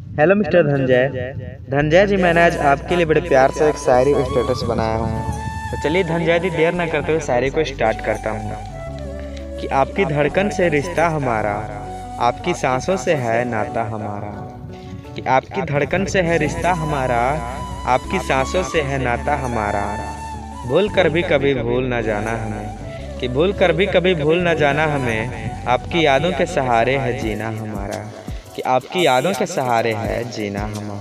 Hello mister Dhananjay. Dhananjay ji, मैंने आज आपके लिए बड़े प्यार से एक शायरी स्टेटस बनाया हूँ। तो चलिए धनंजय जी, देर न करते हुए शायरी को स्टार्ट करता हूँ कि आपकी धड़कन से रिश्ता हमारा, आपकी सांसों से है नाता हमारा। कि आपकी धड़कन से है रिश्ता हमारा, आपकी सांसों से है नाता हमारा। भूल कर भी कभी भूल न जाना हमें, कि भूल कर भी कभी भूल न जाना हमें। आपकी यादों के सहारे है जीना हमारा, कि आपकी यादों के सहारे है जीना हमारा।